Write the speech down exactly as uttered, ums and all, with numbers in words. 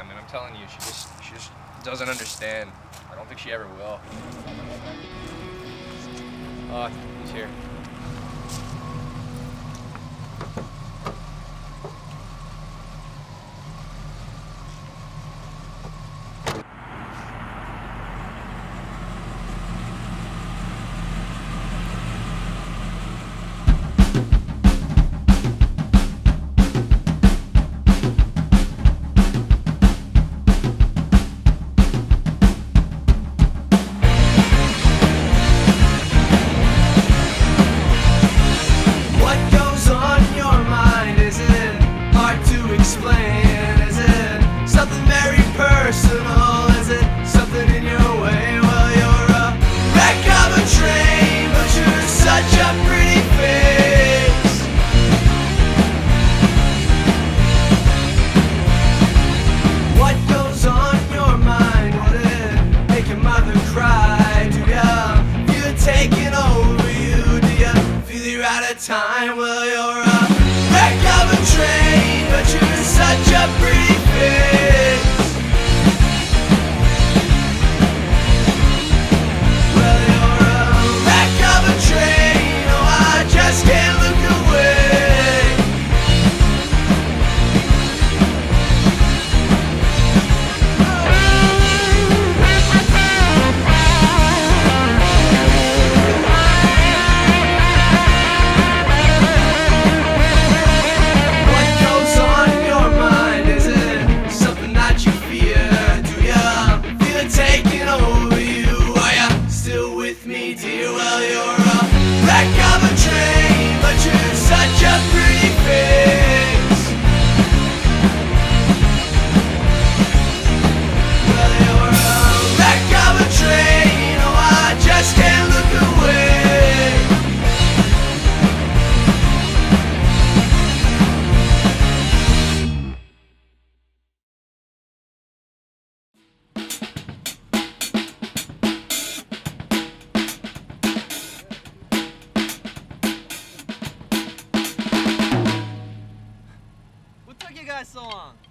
and I'm telling you, she just she just doesn't understand. I don't think she ever will. Oh, he's here. Time, well, you're a wreck of a train, but you're such a pretty face. Well, you're a wreck of a train, oh, I just can't look away. What took you guys so long?